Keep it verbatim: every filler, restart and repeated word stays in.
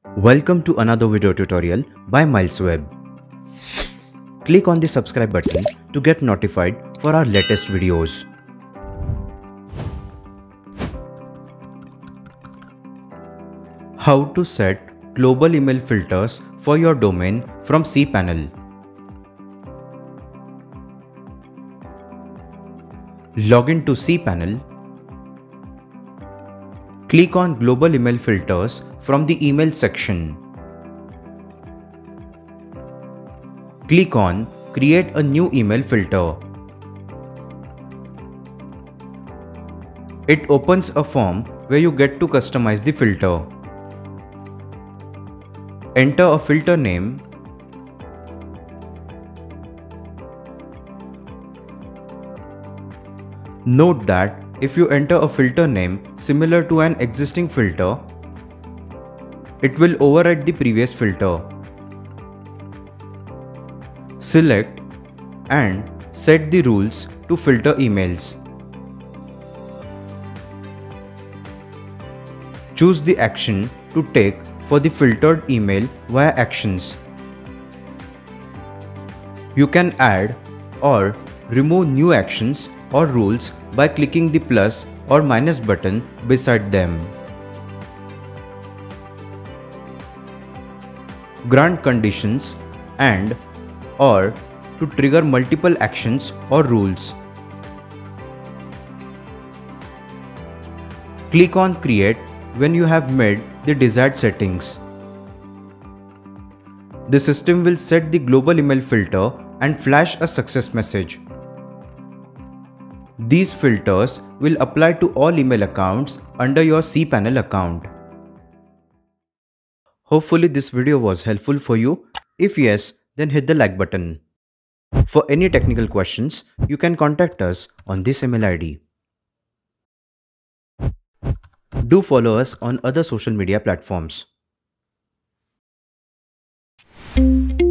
Welcome to another video tutorial by MilesWeb. Click on the subscribe button to get notified for our latest videos. How to set global email filters for your domain from cPanel. Log in to cPanel. Click on Global Email Filters from the Email section. Click on Create a new email filter. It opens a form where you get to customize the filter. Enter a filter name. Note that if you enter a filter name similar to an existing filter, it will override the previous filter. Select and set the rules to filter emails. Choose the action to take for the filtered email via Actions. You can add or remove new actions or rules by clicking the plus or minus button beside them. Grant conditions and or to trigger multiple actions or rules. Click on Create when you have made the desired settings. The system will set the global email filter and flash a success message. These filters will apply to all email accounts under your cPanel account. Hopefully this video was helpful for you. If yes, then hit the like button. For any technical questions, you can contact us on this email I D. Do follow us on other social media platforms.